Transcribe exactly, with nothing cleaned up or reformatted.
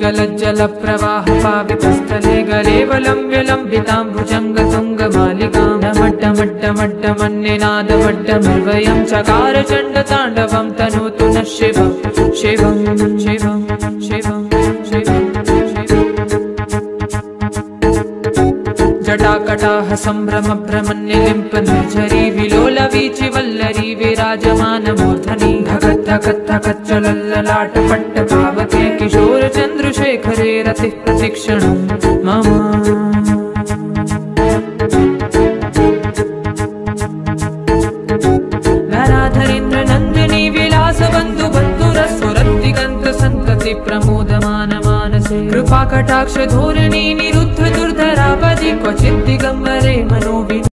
गलज्जलप्रवाह पावितस्थले गलेवलम्ब्य लम्बिताम्बुजङ्गतुङ्गमालिकां डमड्डमड्डमड्डमन्निनादवड्डमर्वयं चकार चण्डताण्डवं तनोतु नः शिवं शिवं शिवं शिवं शिवं जटाकटाह सम्भ्रम भ्रमन्यलिम्प निर्झरी विलोल वीचि वल्लरी विराजमानमूर्धनि धगत् धगत् धगत् चलल्ललाट पट्ट पावके किशोर चन्द्रशेखरे रतिः प्रतिक्षणं मम धराधरेन्द्र नन्दिनी विलास बन्धु बन्धुरस्फुरद्दिगन्त सन्तति प्रमोदमान मानसे कृपा कटाक्ष धोरणी निरुद्ध दुर्धरावधि क्वचित् दिगम्बरे मनोवि